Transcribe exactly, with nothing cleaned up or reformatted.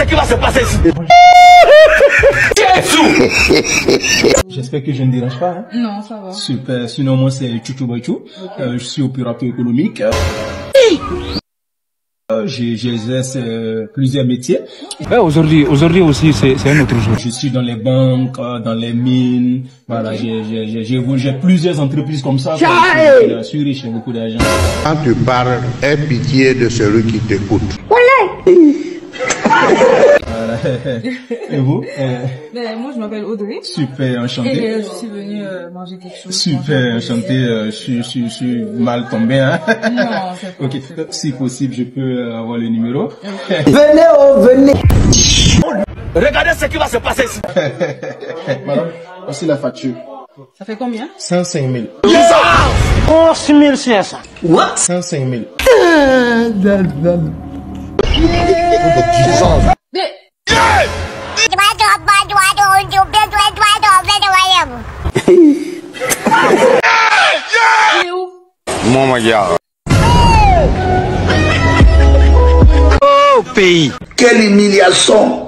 qui va se passer ici. J'espère que je ne dérange pas. Hein? Non, ça va. Super. Sinon, moi, c'est Chouchou Bachou. Okay. Euh, je suis opérateur économique. Euh, J'exerce euh, plusieurs métiers. Ouais, aujourd'hui, aujourd'hui aussi, c'est un autre jour. Je suis dans les banques, dans les mines. Voilà, j'ai plusieurs entreprises comme ça. Je suis riche, j'ai beaucoup d'argent. Quand tu parles, aie pitié de celui qui t'écoute. Voilà. Et vous? euh... Ben, moi, je m'appelle Audrey. Super, enchanté. Et euh, je suis venue euh, manger quelque chose. Super, enchanté. Euh, je, suis, je, suis, je suis mal tombé. Hein? Non, c'est pas. Ok, si possible, je peux avoir le numéro. Okay. Venez, oh, venez. Regardez ce qui va se passer ici. Madame, voici la facture. Ça fait combien? cent cinq mille. onze mille cinq cents. What? cent cinq mille. Mon magasin. Oh pays. Quelle humiliation.